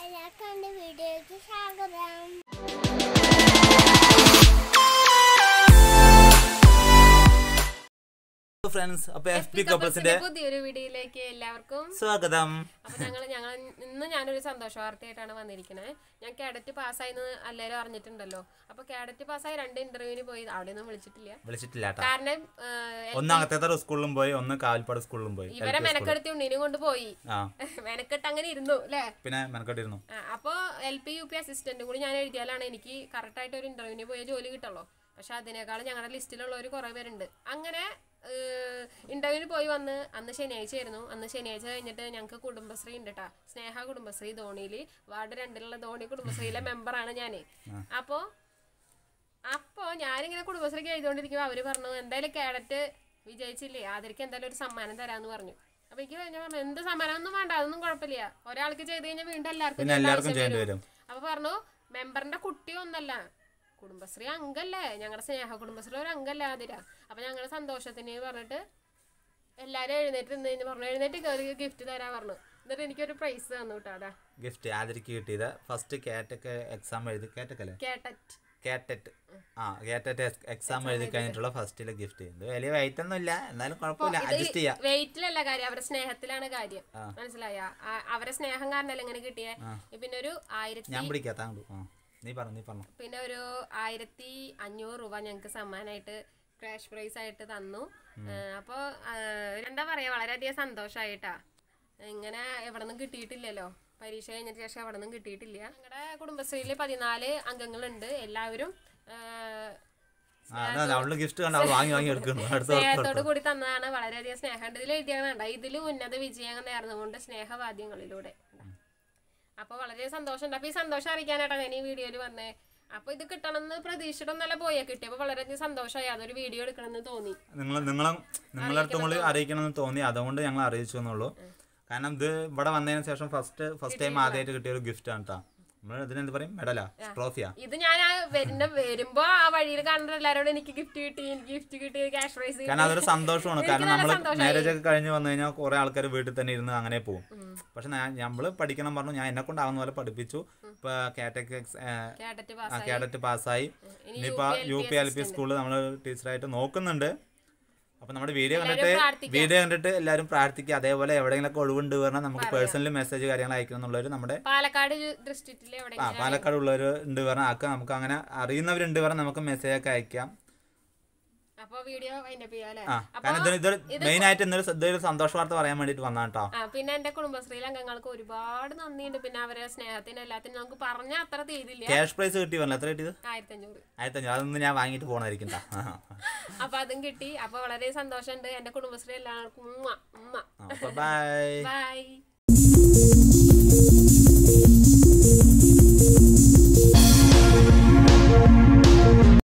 എല്ലാവർക്കും വീഡിയോയ്ക്ക് സ്വാഗതം. ഫ്രണ്ട്സ്, അപ്പോൾ FP കപ്പിൾസിന്റെ പുതിയൊരു വീഡിയോയിലേക്ക് എല്ലാവർക്കും സ്വാഗതം. അപ്പോൾ ഇന്ന് ഞാനൊരു സന്തോഷ വാർത്തയായിട്ടാണ് വന്നിരിക്കുന്നത്. ഞാൻ കാഡറ്റ് പാസ്സായിന്ന് എല്ലാവരും അറിഞ്ഞിട്ടുണ്ടല്ലോ. അപ്പോൾ കാഡറ്റ് പാസ്സായി 2 ഇന്റർവ്യൂവിന് പോയി, അവിടെ ഒന്നും വിളിച്ചിട്ടില്ല. കാരണം ഒന്ന് അകത്തേത്തറ സ്കൂളിലും പോയി, ഒന്ന് കാവൽപ്പാട് സ്കൂളിലും പോയി. ഇവരെ മെനക്കെടുത്തി ഉണ്ണിനും കൊണ്ട് പോയി, മെനക്കെട്ട് അങ്ങനെ ഇരുന്നു അല്ലേ. പിന്നെ മെനക്കെട്ടിരുന്നു. അപ്പോൾ LP UP അസിസ്റ്റന്റ് കൂടി ഞാൻ എഴുതിയാലാണ് എനിക്ക് കറക്റ്റ് ആയിട്ട് ഒരു ഇന്റർവ്യൂവിന് പോയ ജോലി കിട്ടുള്ളൂ. പക്ഷെ അതിനേക്കാളും ഞങ്ങളുടെ ലിസ്റ്റിലുള്ളവർ കുറേ പേരുണ്ട്. അങ്ങനെ ഇന്റർവ്യൂവിന് പോയി വന്ന് അന്ന് ശനിയാഴ്ച ആയിരുന്നു. അന്ന് ശനിയാഴ്ച കഴിഞ്ഞിട്ട് ഞങ്ങൾക്ക് കുടുംബശ്രീ ഉണ്ട് കേട്ടോ, സ്നേഹ കുടുംബശ്രീ ധോണിയിൽ വാർഡ് 2 ധോണി കുടുംബശ്രീയിലെ മെമ്പറാണ് ഞാൻ. അപ്പോൾ ഞാനിങ്ങനെ കുടുംബശ്രീക്ക് എഴുതിക്കൊണ്ടിരിക്കുമ്പോൾ അവർ പറഞ്ഞു എന്തായാലും കാഡറ്റ് വിജയിച്ചില്ലേ, ആദരിക്ക് എന്തായാലും ഒരു സമ്മാനം തരാമെന്ന് പറഞ്ഞു. അപ്പോൾ എനിക്ക് ഞാൻ പറഞ്ഞു എന്ത് സമ്മാനം ഒന്നും വേണ്ട, അതൊന്നും കുഴപ്പമില്ല, ഒരാൾക്ക് ചെയ്ത് കഴിഞ്ഞാൽ വീണ്ടും എല്ലാവർക്കും ചെയ്യേണ്ടി വരും. അപ്പോൾ പറഞ്ഞു മെമ്പറിന്റെ കുട്ടിയൊന്നല്ല, കുടുംബശ്രീ അംഗല്ലേ, ഞങ്ങളുടെ സ്നേഹ കുടുംബശ്രീ ഒരു അംഗല്ലേ ആതിര. അപ്പൊ ഞങ്ങളുടെ സന്തോഷത്തിന് പറഞ്ഞിട്ട് എല്ലാരും എഴുന്നേറ്റ് പറഞ്ഞു, എഴുന്നേറ്റ് കയറി ഗിഫ്റ്റ് തരാൻ പറഞ്ഞു. എന്നിട്ട് എനിക്കൊരു പ്രൈസ് തന്നു കേട്ടോ. അതാ ഗിഫ്റ്റ് ആതിരക്ക് കിട്ടിയത്. ഫസ്റ്റ് കാറ്ററ്റ് എക്സാം എഴുതി, കാറ്ററ്റ് എക്സാം എഴുതി കഴിഞ്ഞിട്ടുള്ള ഫസ്റ്റിലെ ഗിഫ്റ്റ്. വലിയ വെയിറ്റ് ഒന്നും ഇല്ല, എന്നാലും കുഴപ്പമില്ല, അഡ്ജസ്റ്റ് ചെയ്യാം. വെയിറ്റിലല്ല കാര്യം, അവരുടെ സ്നേഹത്തിലാണ് കാര്യം. മനസ്സിലായ? അവരെ സ്നേഹം കാരണല്ലേ ഇങ്ങനെ കിട്ടിയേ. പിന്നെ ഒരു 1000 ഞാൻ പിടിക്കാത്ത പിന്നെ ഒരു 1500 രൂപ ഞങ്ങക്ക് സമ്മാനമായിട്ട് ക്രാഷ് പ്രൈസ് ആയിട്ട് തന്നു. അപ്പോൾ എന്താ പറയാ, വളരെയധികം സന്തോഷമായിട്ടാ. ഇങ്ങനെ എവിടെ നിന്നും കിട്ടിയിട്ടില്ലല്ലോ, പരീക്ഷ കഴിഞ്ഞതിന് ശേഷം എവിടെ നിന്നും കിട്ടിയിട്ടില്ല. ഞങ്ങളുടെ കുടുംബശ്രീയിൽ 14 അംഗങ്ങളുണ്ട്. എല്ലാവരും സ്നേഹത്തോട് കൂടി തന്നതാണ്. വളരെയധികം സ്നേഹമുണ്ട്. ഇതിൽ എഴുതിയാണ് ഇതിൽ ഉന്നത വിജയം നേർന്നുകൊണ്ട് സ്നേഹവാദ്യങ്ങളിലൂടെ. അപ്പൊ വളരെ സന്തോഷമുണ്ട്. അപ്പൊ ഈ സന്തോഷം അറിയിക്കാനായിട്ടാ ഞാൻ ഈ വീഡിയോയിൽ വന്നേ. അപ്പൊ ഇത് കിട്ടണമെന്ന് പ്രതീക്ഷിച്ചിട്ടൊന്നല്ല പോയാ കിട്ടിയപ്പോ വളരെയധികം സന്തോഷമായി. അതൊരു വീഡിയോ എടുക്കണമെന്ന് തോന്നി, നിങ്ങളടുത്ത് അറിയിക്കണമെന്ന് തോന്നി, അതുകൊണ്ട് ഞങ്ങൾ അറിയിച്ചു എന്നുള്ളൂ. കാരണം ഇത് ഇവിടെ വന്നതിന് ശേഷം ഫസ്റ്റ് ടൈം ആദ്യമായിട്ട് കിട്ടിയ ഒരു ഗിഫ്റ്റ് ആണ് കേട്ടോ. ഇതിനെന്ത് പറയും, മെഡലാ, ട്രോഫിയാ. ഇത് ഞാൻ വരുമ്പോ ആ വഴിയിൽ കാണുന്ന എല്ലാരോടും എനിക്ക് ഗിഫ്റ്റ് കിട്ടി ക്യാഷ് പ്രൈസ്. കാരണം അതൊരു സന്തോഷമാണ്. കാരണം നമ്മൾ മാരേജ് ഒക്കെ കഴിഞ്ഞ് വന്നു കഴിഞ്ഞാൽ കുറെ ആൾക്കാർ വീട്ടിൽ തന്നെ ഇരുന്ന് അങ്ങനെ പോകും. പക്ഷെ നമ്മള് പഠിക്കണം പറഞ്ഞു, ഞാൻ എന്നെ കൊണ്ടാവുന്ന പോലെ പഠിപ്പിച്ചു. ഇപ്പൊ കാഡറ്റ് പാസ്സായി. ഇനിയിപ്പോ UP LP സ്കൂളിൽ നമ്മള് ടീച്ചറായിട്ട് നോക്കുന്നുണ്ട്. അപ്പൊ നമ്മുടെ വീഡിയോ കണ്ടിട്ട് എല്ലാവരും പ്രാർത്ഥിക്കുക. അതേപോലെ എവിടെയെങ്കിലും ഒഴിവുണ്ട് പറഞ്ഞാൽ നമുക്ക് പേഴ്സണലി മെസ്സേജ് കാര്യങ്ങൾ അയക്കണം എന്നുള്ളവർ നമ്മുടെ പാലക്കാട് ഉള്ളവർ ഉണ്ട് പറഞ്ഞാൽ ഒക്കെ നമുക്ക് അങ്ങനെ അറിയുന്നവരുണ്ട് പറഞ്ഞാൽ നമുക്ക് മെസ്സേജ് ഒക്കെ അയക്കാം. മെയിൻ ആയിട്ട് ഇതൊരു സന്തോഷ വാർത്ത പറയാൻ വേണ്ടിട്ട് വന്നാ കേട്ടോ. പിന്നെ എന്റെ കുടുംബശ്രീയിലെ അംഗങ്ങൾക്ക് ഒരുപാട് നന്ദിയുണ്ട്. പിന്നെ അവരെ സ്നേഹത്തിന് എല്ലാത്തിനും നമുക്ക് പറഞ്ഞ അത്ര തീരില്ല. ക്യാഷ് പ്രൈസ് കിട്ടി പറഞ്ഞു. എത്ര കിട്ടിയത്? 1500. അതൊന്നും ഞാൻ വാങ്ങിട്ട് പോണായിരിക്കും. അപ്പൊ അതും കിട്ടി. അപ്പൊ വളരെ സന്തോഷമുണ്ട്. എന്റെ കുടുംബശ്രീ എല്ലാവർക്കും ബൈ.